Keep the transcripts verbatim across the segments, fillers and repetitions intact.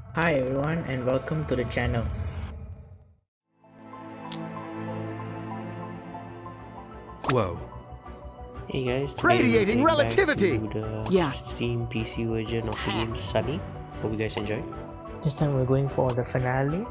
Hi everyone and welcome to the channel. Whoa. Hey guys, today Radiating we're going relativity! back to the Yeah. Steam P C version of the game Sonny. Hope you guys enjoy. This time we're going for the finale.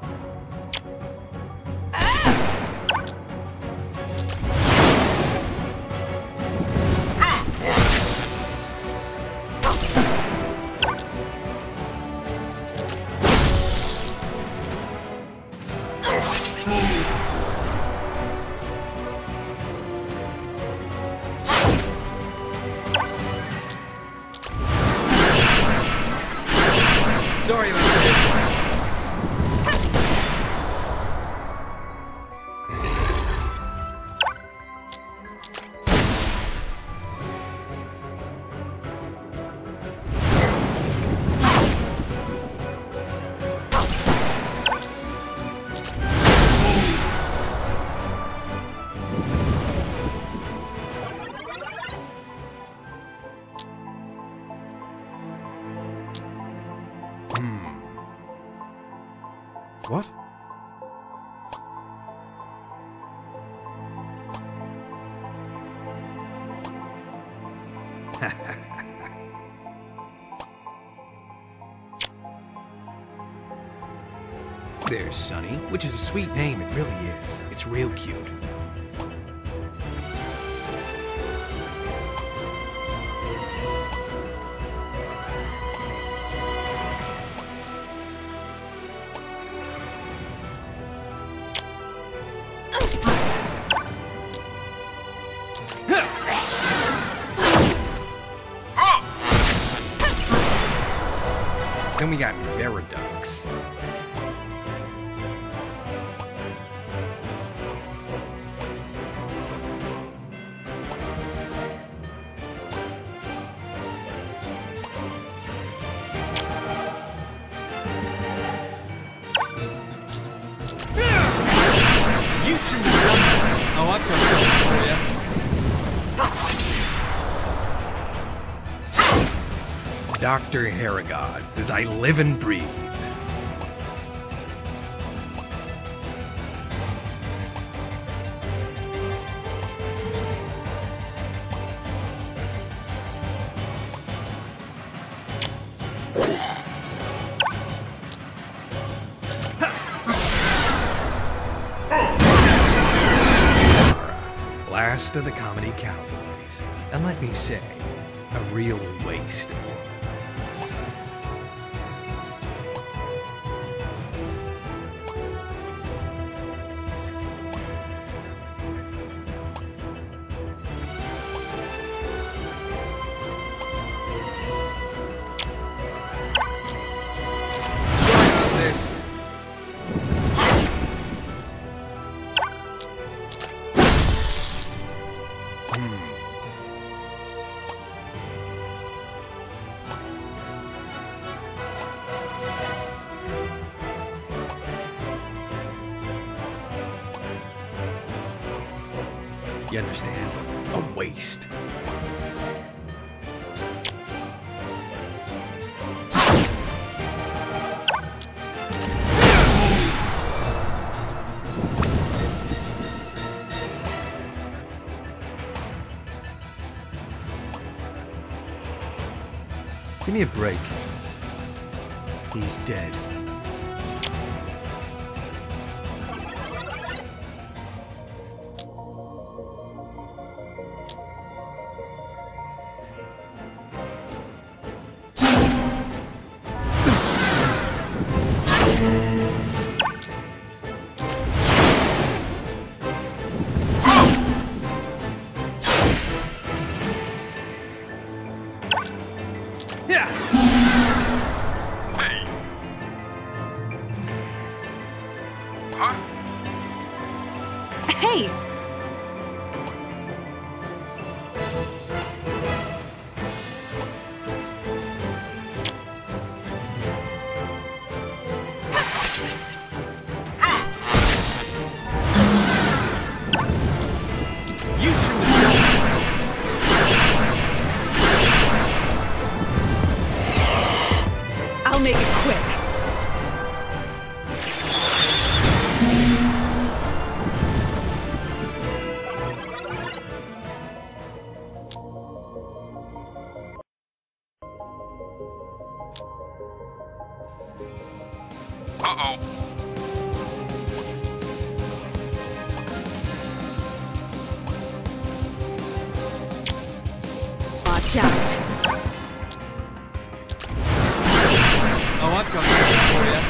Sorry about this. What? There's Sonny, which is a sweet name, it really is. It's real cute. Then we got Veridox. You shouldn't have done that. Oh, I've got something for you. Doctor Harrigods, as I live and breathe. Last of the comedy cowboys, and let me say, a real waste of one. This. You understand? A waste. Give me a break. He's dead. Yeah. Hey. Huh? Hey! You shouldn't have done that. I'll make it quick. Uh-oh. Watch out. Oh, I've got something for you.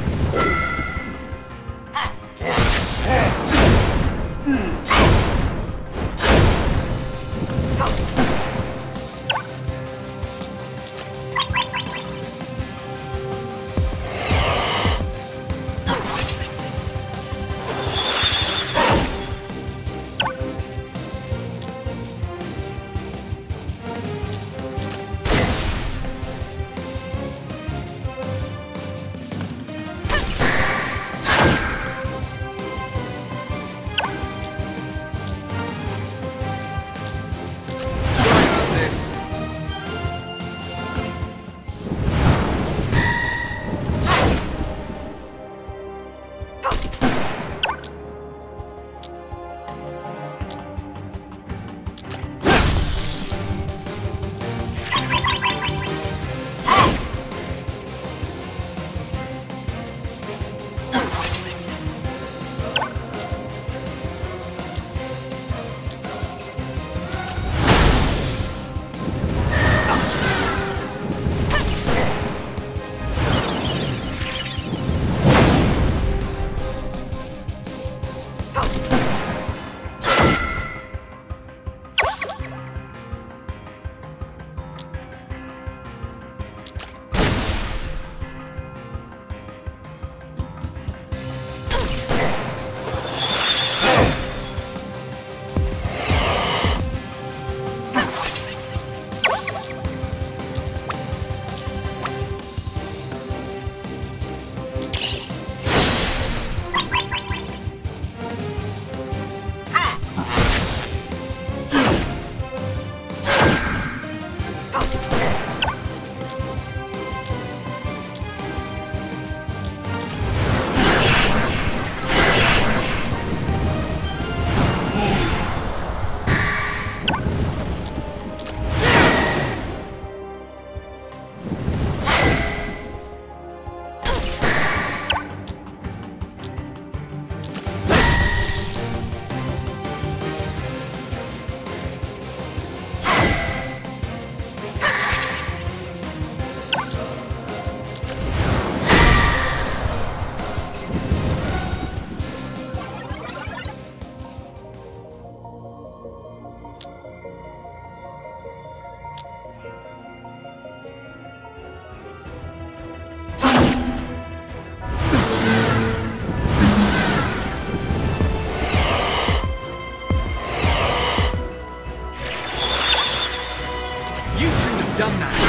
done that.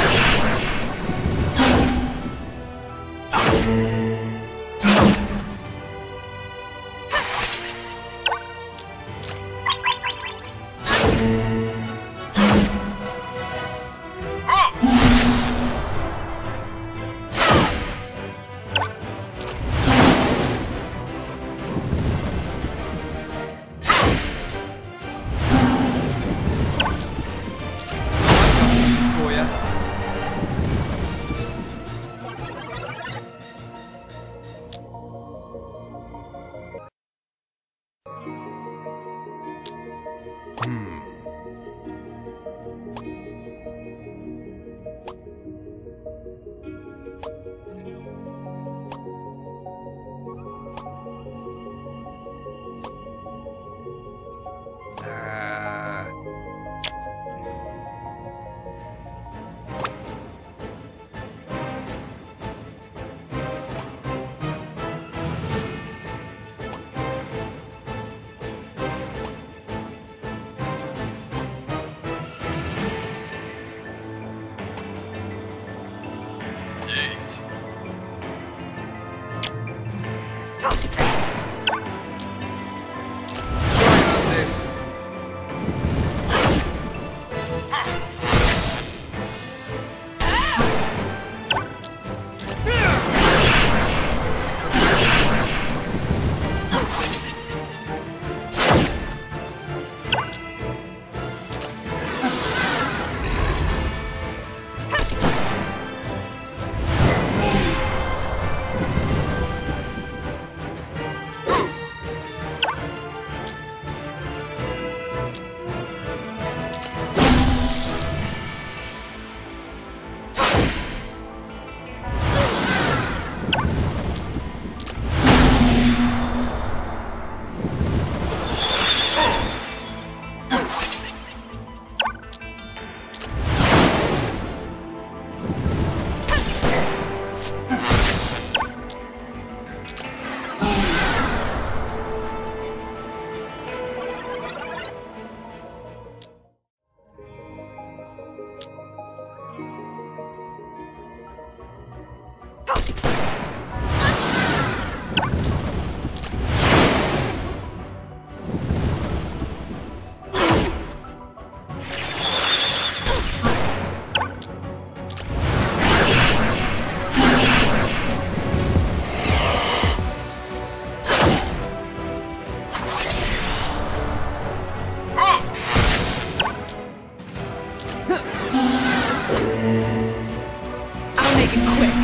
quick.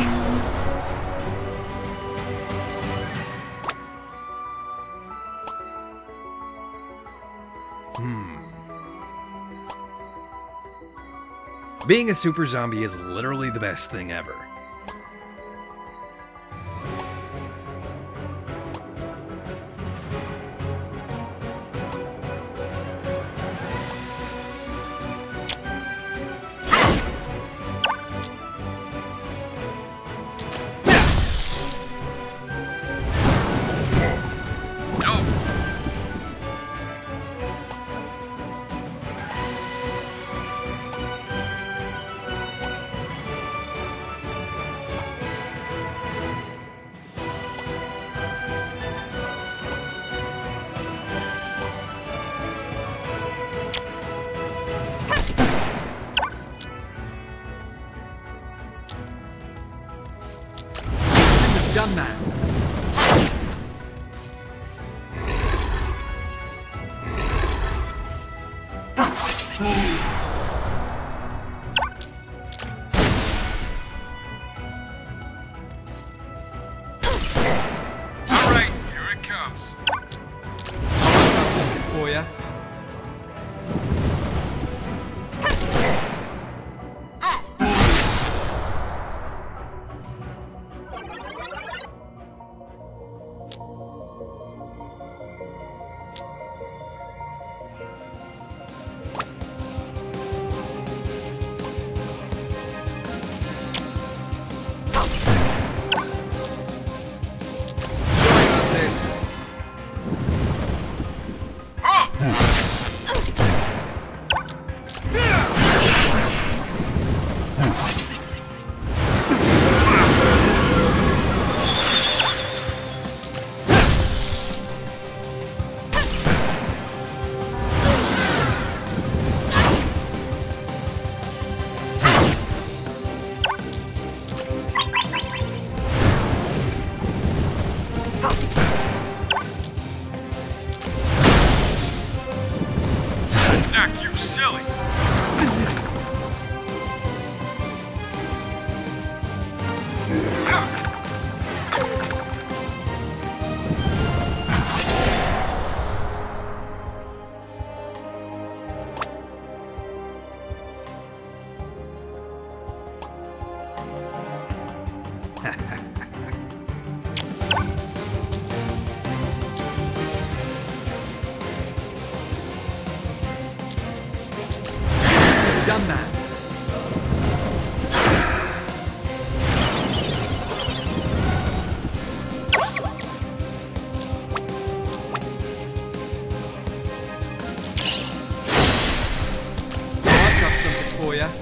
Hmm. Being a super zombie is literally the best thing ever. Done that. All right, here it comes. I've got something for you. Knock you silly. Done that. I've got something for you.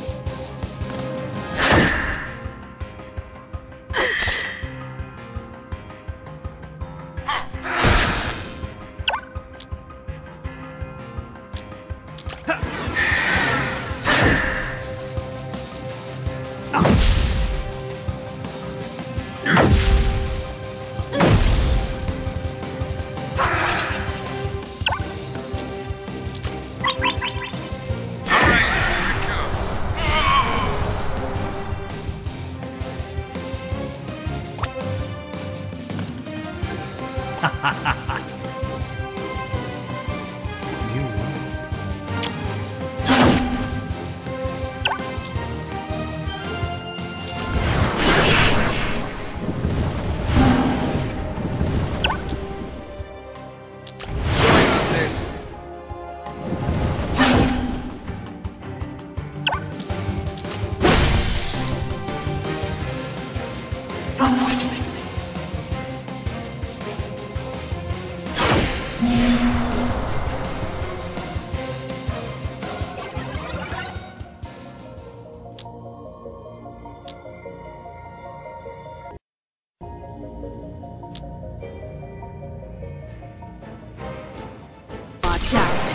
Watch out.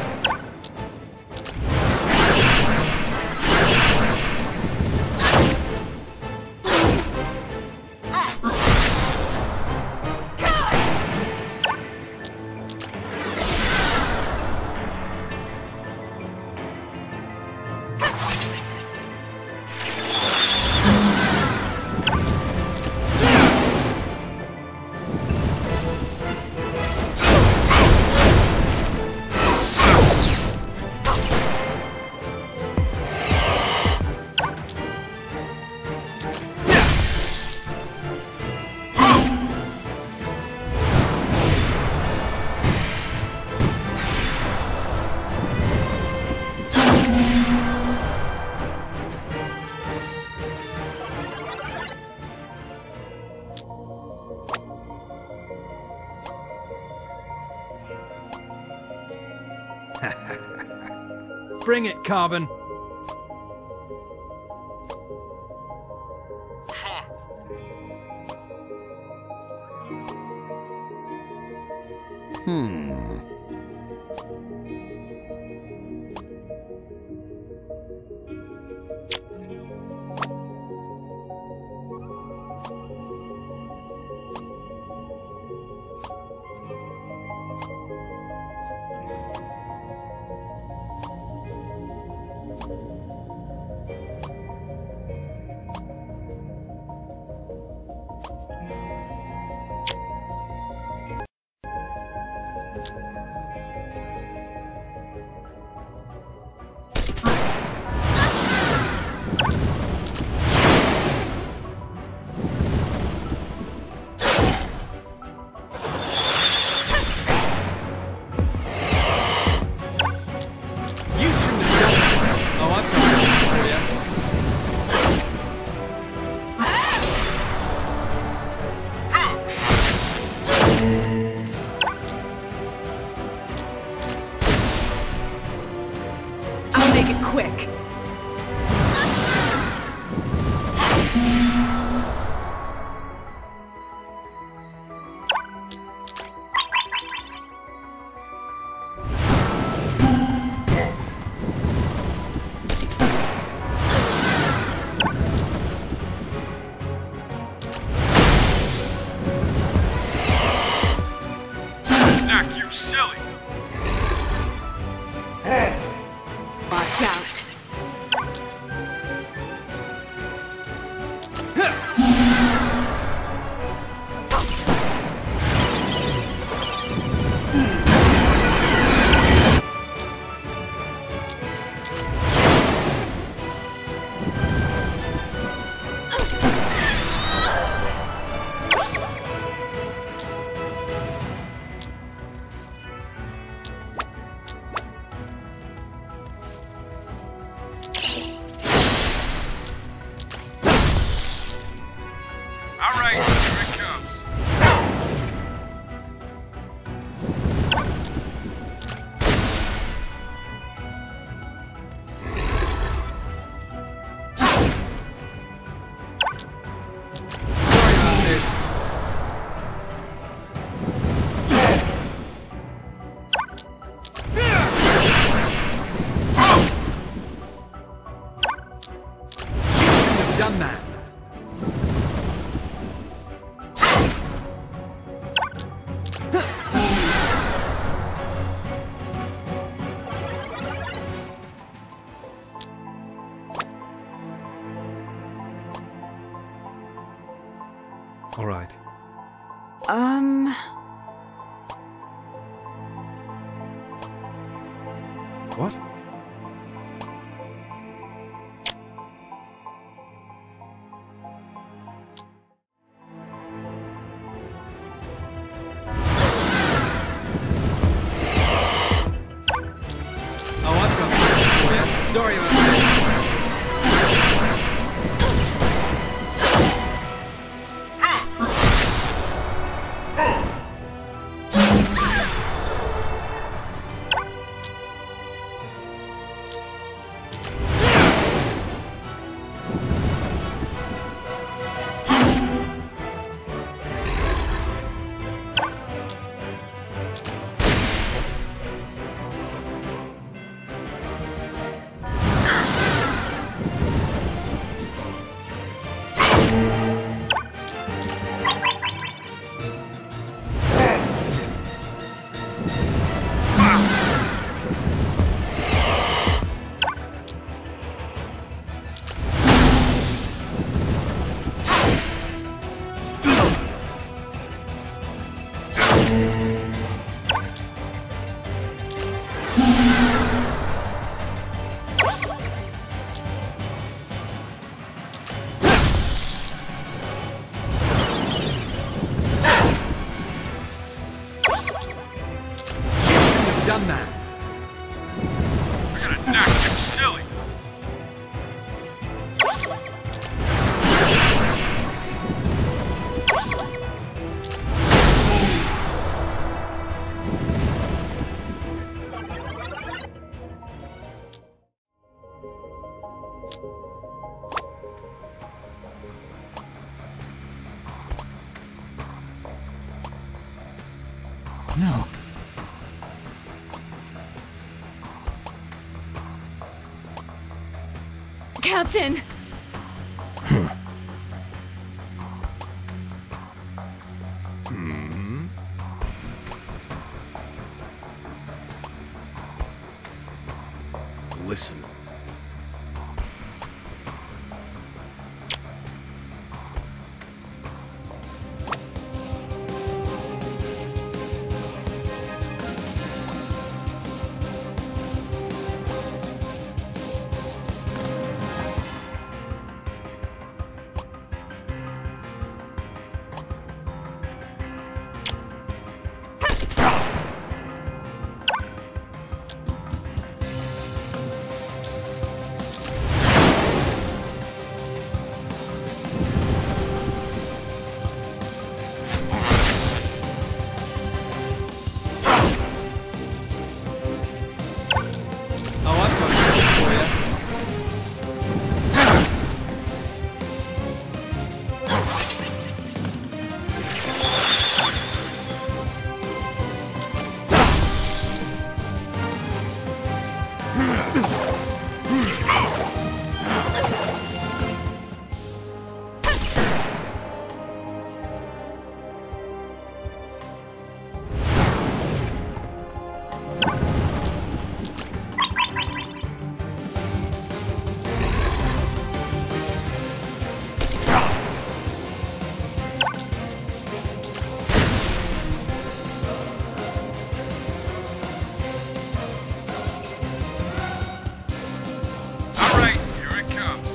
Bring it, Carbon. Hmm. Make it quick. Knock you silly. Watch out. All right, here it comes. Sorry about this. You shouldn't have done that. All right. Um... What? Oh, I've got something for you. Sorry about that. Done that. We're gonna knock you silly. No. Captain! Hmm. Listen. Oh, I've got something for you. All right, here it comes.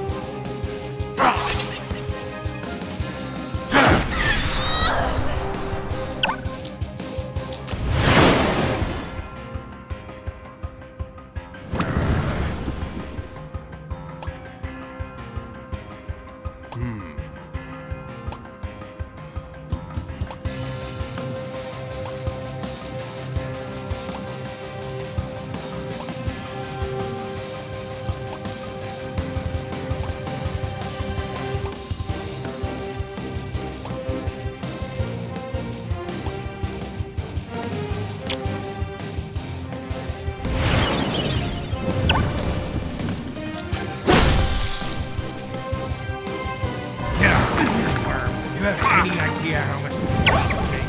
Hmm. Get off the worm. You have any idea how much this is costing me?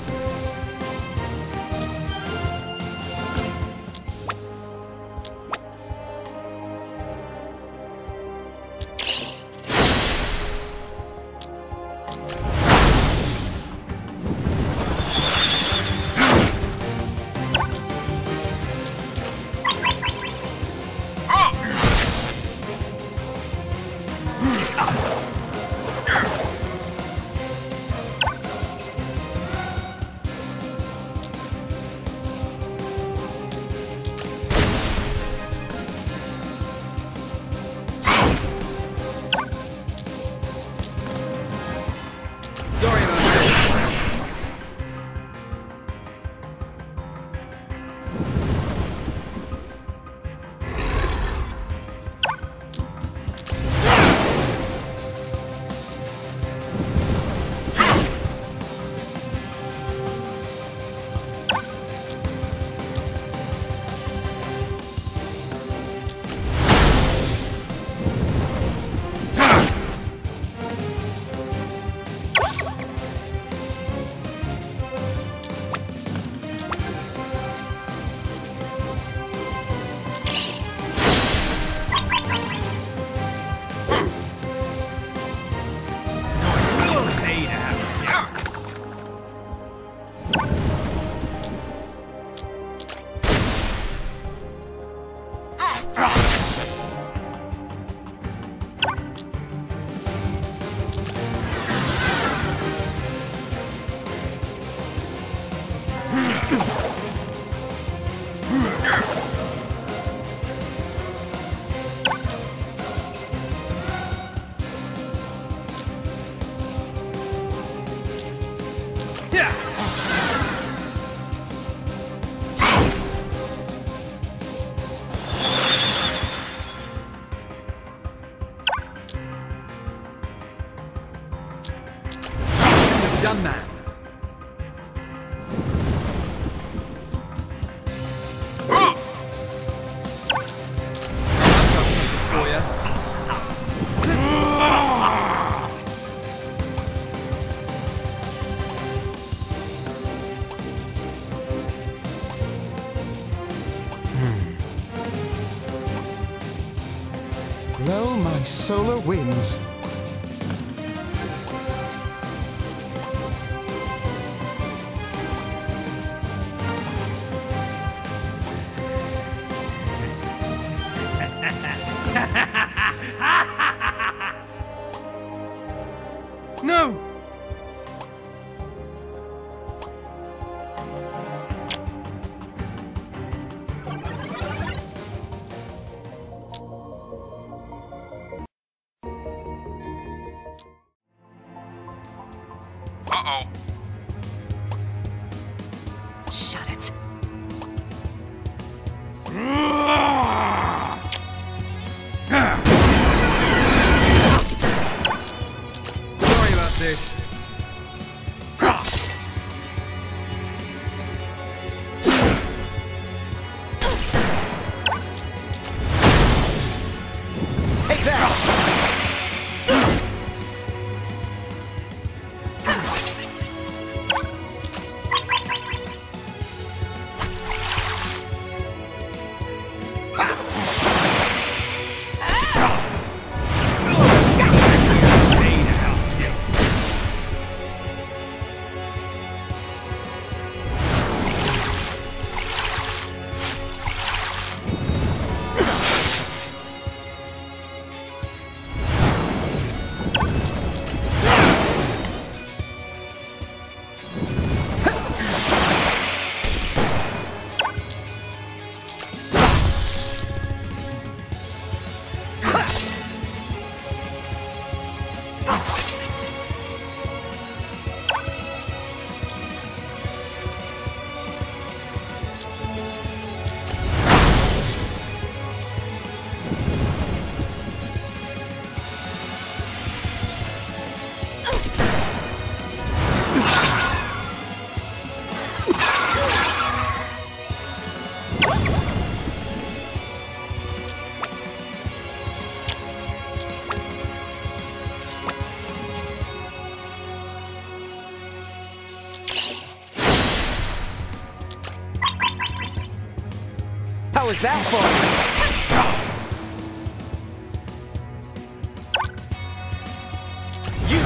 Sorry about that. Pay to have it. Shouldn't have done that. solar winds. No! Uh-oh. Shut it. Sorry about this. Take that! How was that fun? You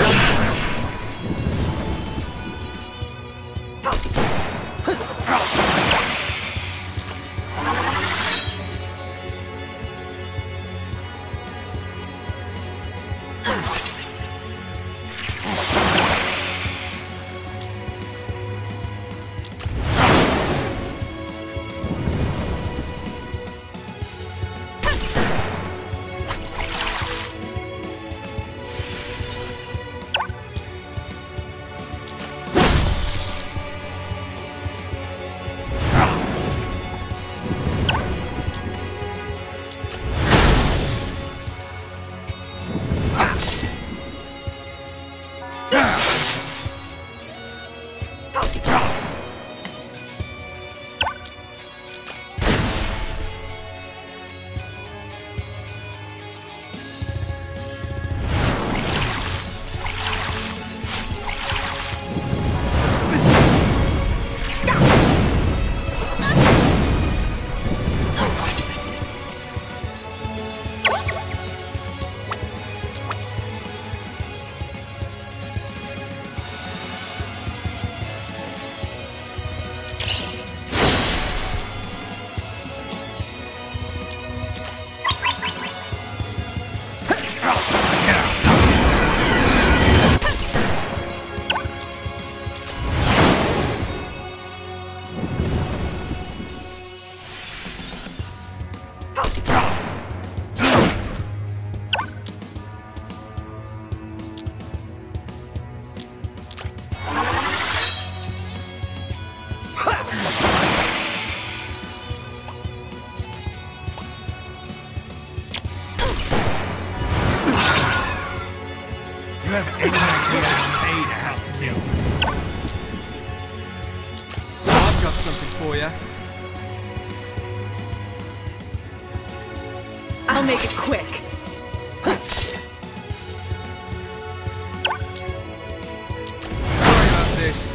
You have any idea how many it has to kill? I've got something for you. I'll make it quick. Sorry about this.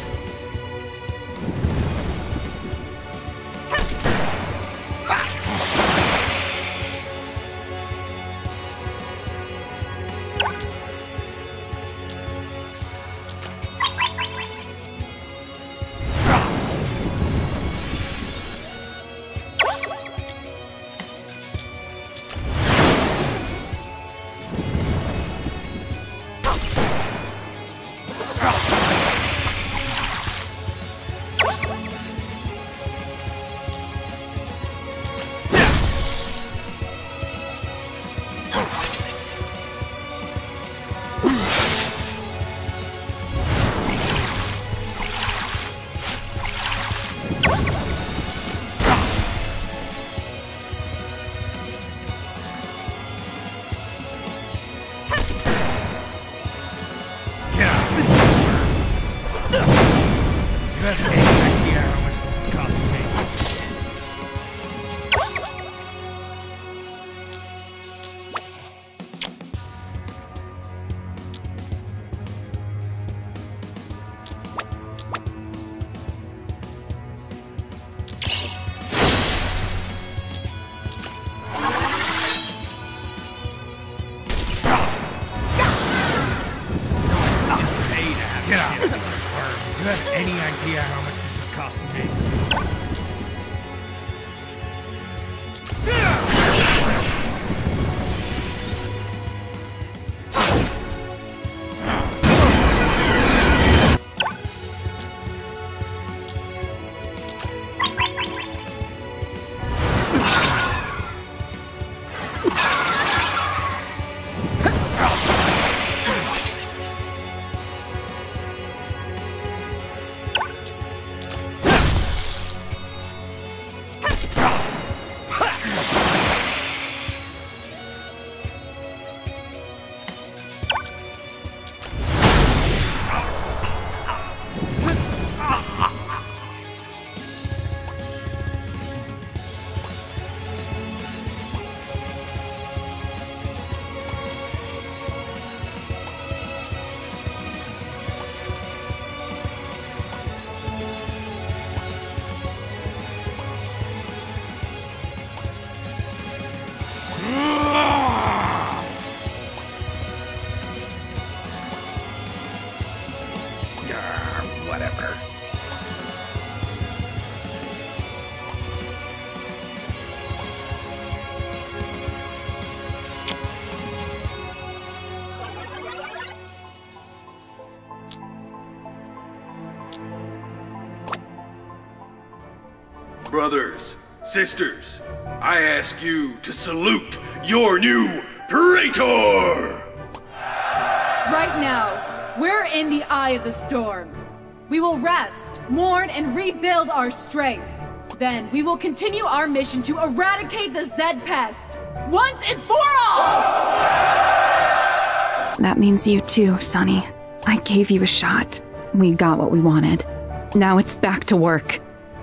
You have any idea how much this is costing me? Get out! Do you have any idea how much this is costing me? Whatever. Brothers, sisters, I ask you to salute your new Praetor! Right now, we're in the eye of the storm. We will rest, mourn, and rebuild our strength. Then we will continue our mission to eradicate the Zed pest, once and for all! That means you too, Sonny. I gave you a shot. We got what we wanted. Now it's back to work.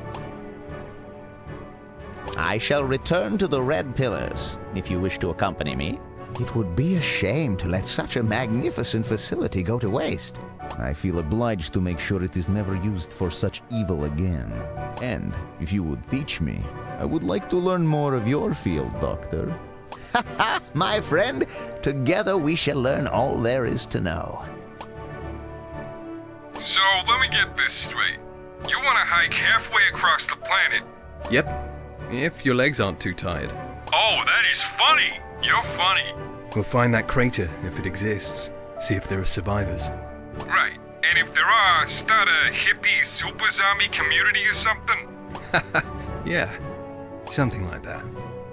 I shall return to the Red Pillars, if you wish to accompany me. It would be a shame to let such a magnificent facility go to waste. I feel obliged to make sure it is never used for such evil again. And, if you would teach me, I would like to learn more of your field, Doctor. Ha ha, my friend! Together we shall learn all there is to know. So, let me get this straight. You want to hike halfway across the planet? Yep. If your legs aren't too tired. Oh, that is funny! You're funny. We'll find that crater if it exists. See if there are survivors. Right. And if there are, start a hippie super zombie community or something? Yeah. Something like that.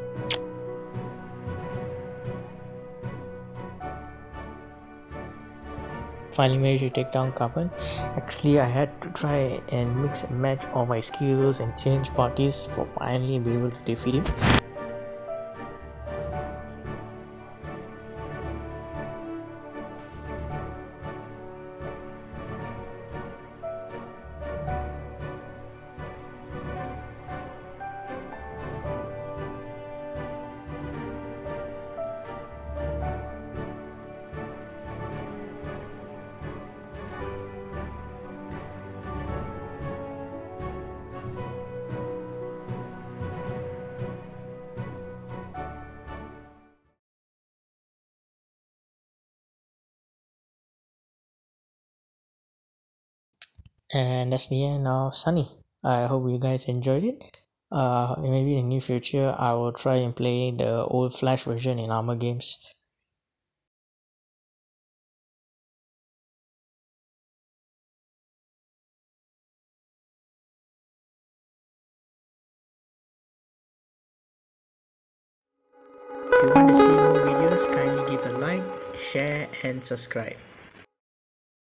Finally managed to take down Carbon. Actually, I had to try and mix and match all my skills and change parties for finally be able to defeat him. And that's the end of Sonny. I hope you guys enjoyed it. Uh, maybe in the near future I will try and play the old Flash version in Armor games. If you want to see more videos, kindly give a like, share and subscribe.